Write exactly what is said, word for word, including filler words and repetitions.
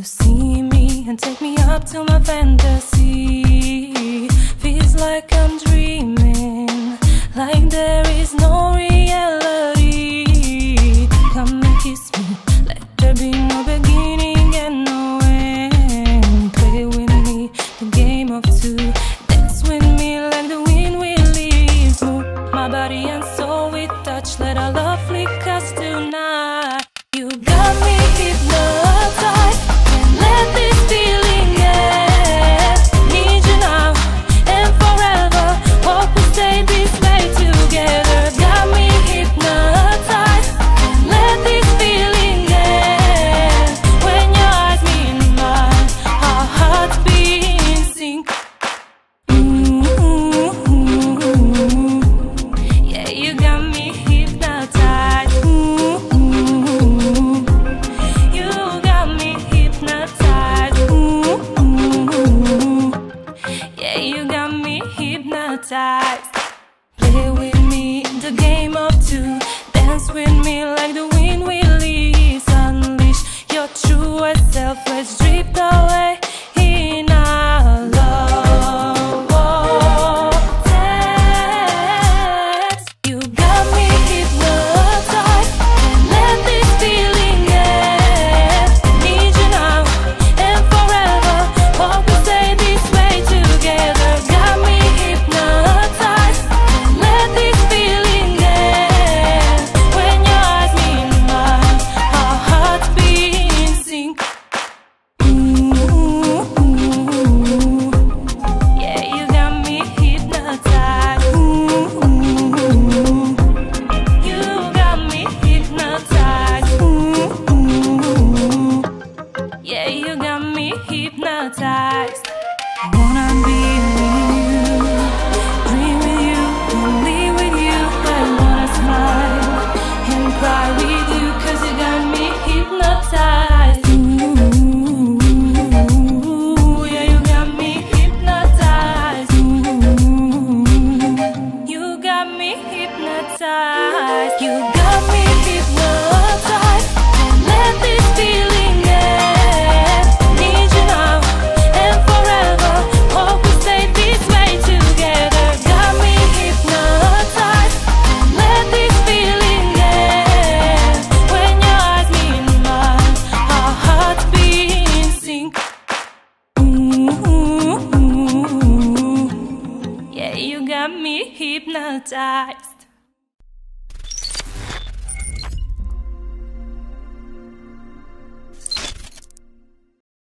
you see me and take me up to my fantasy. Feels like I'm dreaming, like there is no reality. Come and kiss me, let there be no beginning and no end. Play with me, the game of two. Dance with me like the wind will leave. Move my body and soul with touch. Let our love flick us tonight. You got me hypnotized. Can't let this feeling end. Need you now and forever. Hope we stay this way together. Got me hypnotized. Can't let this feeling end. When your eyes meet mine, our hearts beat in sync. Ooh, yeah, you got me hypnotized. Ooh, you got me hypnotized. Ooh, yeah, you got me hypnotized. Play with me, the game of two. Dance with me like the wind will leave. Unleash your truest self. Let's drift away in our love vortex. You got me hypnotized. Can't let this feeling end. Need you now and forever. Hope we stay this way together. Got me hypnotized. Can't let this feeling end. When your eyes meet mine, our hearts beat in sync. Ooh, yeah, you got me hypnotized. Ooh, you got me hypnotized. Ooh, yeah, you got me hypnotized. I wanna be with you, dream with you, only with you. I wanna smile and cry with you, 'cause you got me hypnotized. Ooh, yeah, you got me hypnotized. Ooh, you got me hypnotized. You got me hypnotized. Can't let this feeling end. Need you now and forever. Hope we stay this way together. Got me hypnotized. Can't let this feeling end. When your eyes meet mine, our hearts beat in sync. Ooh, yeah, you got me hypnotized.